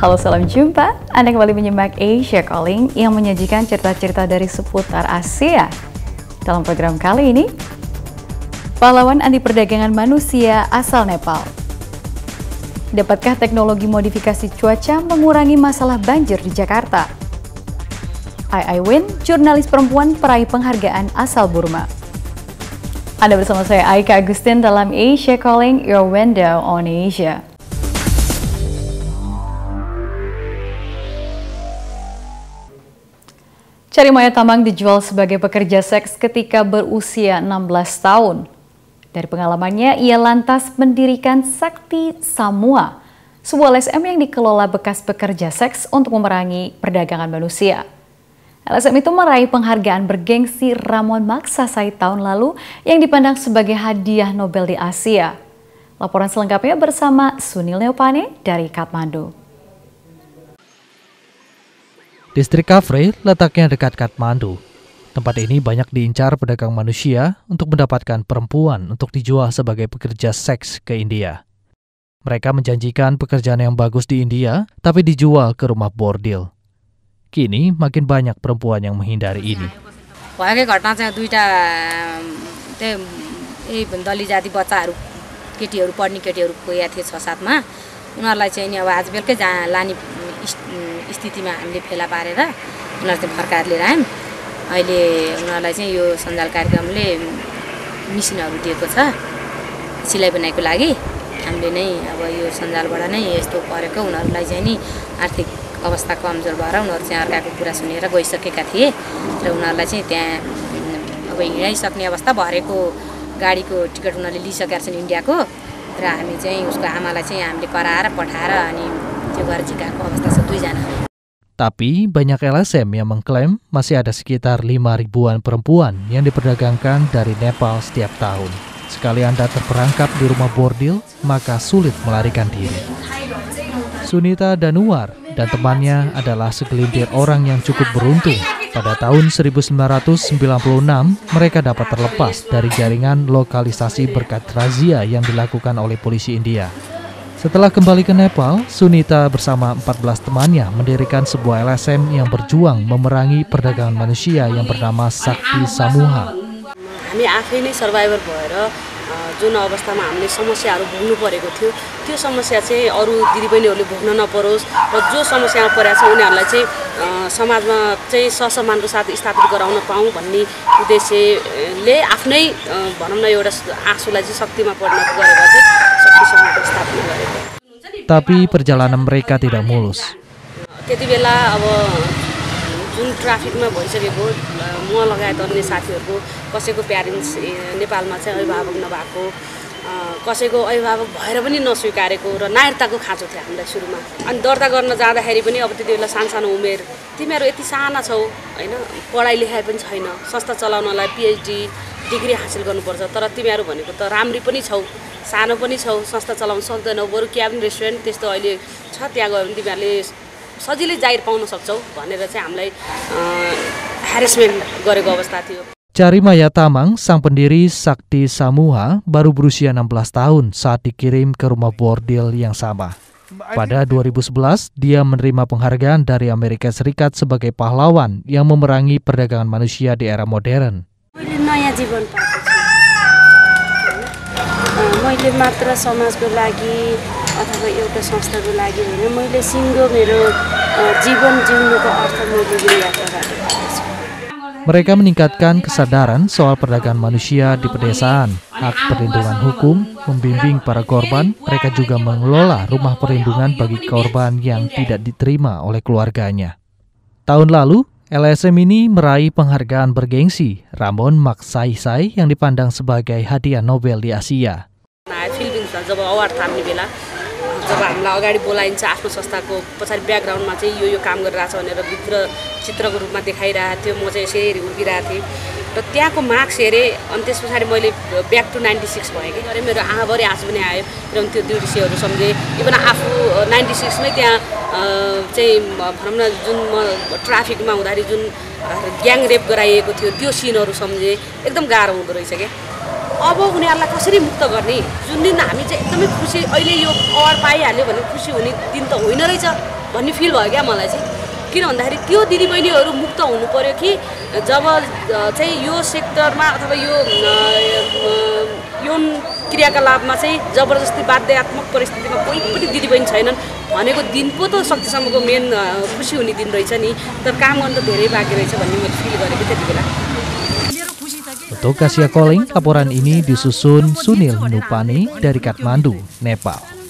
Halo, salam jumpa. Anda kembali menyimak Asia Calling yang menyajikan cerita-cerita dari seputar Asia. Dalam program kali ini, pahlawan anti perdagangan manusia asal Nepal. Dapatkah teknologi modifikasi cuaca mengurangi masalah banjir di Jakarta? Ai Win, jurnalis perempuan peraih penghargaan asal Burma. Anda bersama saya Aika Agustin dalam Asia Calling, your window on Asia. Cari Maya Tamang dijual sebagai pekerja seks ketika berusia 16 tahun. Dari pengalamannya, ia lantas mendirikan Sakti Samua, sebuah LSM yang dikelola bekas pekerja seks untuk memerangi perdagangan manusia. LSM itu meraih penghargaan bergengsi Ramon Magsaysay tahun lalu yang dipandang sebagai hadiah Nobel di Asia. Laporan selengkapnya bersama Sunil Neopane dari Kathmandu. Distrik Kafre letaknya dekat Kathmandu. Tempat ini banyak diincar pedagang manusia untuk mendapatkan perempuan untuk dijual sebagai pekerja seks ke India. Mereka menjanjikan pekerjaan yang bagus di India, tapi dijual ke rumah bordil. Kini makin banyak perempuan yang menghindari ini. भएको घटना चाहिँ दुईटा दलित जाति बच्चाहरू केटीहरू पढ्ने केटीहरू गएका थिए 6-7 मा उनीहरूलाई चाहिँ नि अब आज बेलुकै लाने स्थितिमा हामीले फेला पारेर उनीहरू चाहिँ फर्काएर लिएर आयौँ। अहिले उनीहरूलाई चाहिँ यो सञ्जाल कार्यक्रमले मिसिनहरू दिएको छ सिलाइ बुनाइको लागि। हामीले नै अब यो सञ्जालबाट नै यस्तो परेको उनीहरूलाई चाहिँ नि आर्थिक अवस्था कमजोर भएर उनीहरू चाहिँ अर्काको कुरा सुनेर गइसकेका थिए र उनीहरूलाई चाहिँ त्यहाँ अब हिँडाइसक्ने अवस्था भरेको गाडीको टिकट उनीहरूले लिइसकेका छन् इन्डियाको र हामी चाहिँ उसको आमालाई चाहिँ हामीले कराएर पठाएर अनि त्यो गरेर झिकाएको अवस्था छ 2 जना। Tapi banyak LSM yang mengklaim masih ada sekitar 5 ribuan perempuan yang diperdagangkan dari Nepal setiap tahun. Sekali Anda terperangkap di rumah bordil, maka sulit melarikan diri. Sunita Danuar dan temannya adalah segelintir orang yang cukup beruntung. Pada tahun 1996, mereka dapat terlepas dari jaringan lokalisasi berkat razia yang dilakukan oleh polisi India. Setelah kembali ke Nepal, Sunita bersama 14 temannya mendirikan sebuah LSM yang berjuang memerangi perdagangan manusia yang bernama Sakti Samuha. हामी आफै नै सर्भाइभर भएर जुन अवस्थामा हामीले समस्याहरू भोग्नु परेको थियो त्यो समस्या चाहिँ अरू दिदीबहिनीहरूले भोग्न नपरोस् र जो समस्यामा परेको छ उनीहरूलाई चाहिँ समाजमा चाहिँ ससम्मानको साथ स्थापित गराउन पाऊँ भन्ने उद्देश्यले आफ्नै भनौँ न एउटा आँसुलाई चाहिँ शक्तिमा परिणत गरेर चाहिँ शक्ति समूहको स्थापना गरेको। Tapi perjalanan mereka tidak mulus. त्यति बेला अब जुन ट्राफिकमा भइसकेको म लगायत अन्य साथीहरूको कसैको प्यारेन्ट्स नेपालमा चाहिँ अभिभावक नभएको कसैको अभिभावक भएर पनि नस्वीकारेको र नागरिकताको खाँचो थियो हामीलाई सुरुमा। अनि दर्ता गर्न जाँदाखेरि पनि अब त्यति बेला सानो उमेर तिमीहरू यति साना छौ हैन पढाइ लेखाइ पनि छैन संस्था चलाउनलाई पिएचडी डिग्री हासिल गर्नुपर्छ तर तिमीहरू भनेको त राम्री पनि छौ सानो पनि छौ संस्था चलाउन सक्दैनौ बरु क्याबिन रेस्टुरेन्ट त्यस्तो अहिले छ त्यहाँ गयो भने तिमीहरूले सजिलै जागिर पाउन सक्छौ भनेर चाहिँ हामीलाई ह्यारेसमेन्ट गरेको अवस्था थियो। Cari Maya Tamang, sang pendiri Sakti Samuha, baru berusia 16 tahun saat dikirim ke rumah bordil yang sama. Pada 2011, dia menerima penghargaan dari Amerika Serikat sebagai pahlawan yang memerangi perdagangan manusia di era modern. मैले मात्र समाजको लागि अथवा एउटा संस्थाको लागि हैन मैले सिङ्गो मेरो जीवन जिउनुको अर्थ मैले यो यात्रा गरेको छु। Mereka meningkatkan kesadaran soal perdagangan manusia di pedesaan, hak perlindungan hukum, membimbing para korban. Mereka juga mengelola rumah perlindungan bagi korban yang tidak diterima oleh keluarganya. Tahun lalu, LSM ini meraih penghargaan bergengsi Ramon Magsaysay yang dipandang sebagai hadiah Nobel di Asia. जब award थाम्ने बेला जब हामीलाई अगाडि बोलाइन्छ आफ्नो संस्थाको पछाडि ब्याकग्राउन्डमा चाहिँ यो काम गरिरहेछ भनेर भित्र चित्रको रूपमा देखाइरहेको थियो म चाहिँ यसरी उभिरहेको थिएँ र त्यहाँको मार्क्स हेरेँ अनि त्यस पछाडि मैले ब्याक टु 96 भएँ कि गरेँ मेरो आँखाभरि आँसु पनि आयो र त्यो दृश्यहरू सम्झेँ इभन आफू 96 मै त्यहाँ चाहिँ भनौँ न जुन म ट्राफिकमा हुँदाखेरि जुन ग्याङ रेप गराइएको थियो त्यो सिनहरू सम्झेँ एकदम गाह्रो हुँदो रहेछ क्या अब उनीहरूलाई कसरी मुक्त गर्ने, जुन दिन हामी चाहिँ एकदमै खुसी अहिले यो अवार्ड पाइहाल्यो भने खुसी हुने दिन त होइन रहेछ भन्ने फिल भयो क्या मलाई चाहिँ। किन भन्दाखेरि त्यो दिदीबहिनीहरू मुक्त हुनु पर्यो कि जब चाहिँ यो सेक्टरमा अथवा यो यौन क्रियाकलापमा चाहिँ जबरजस्ती बाध्यात्मक परिस्थितिमा कोही पनि दिदीबहिनी छैनन् भनेको दिन पो त शक्तिसम्मको मेन खुसी हुने दिन रहेछ नि। तर काम गर्न त धेरै बाँकी रहेछ भन्ने मैले फिल गरेको त्यति बेला। Untuk Asia Calling, laporan ini disusun Sunil Nupani dari Kathmandu, Nepal.